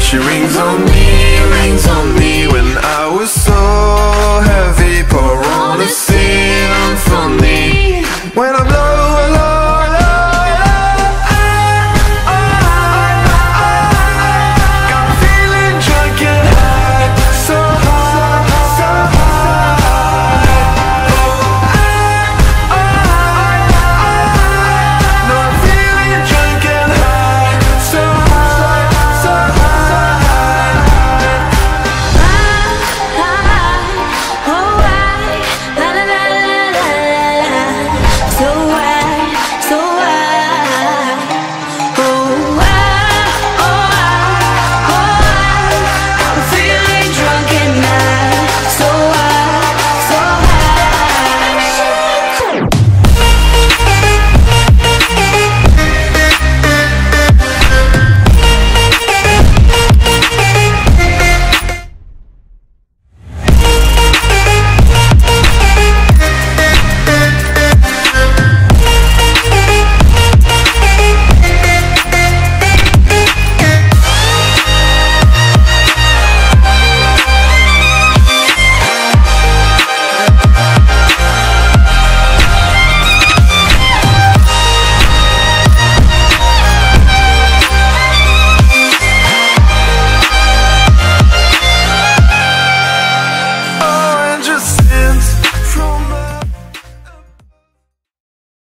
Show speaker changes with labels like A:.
A: She rings on me when I was so heavy. Pour on a scene for me when I'm lost.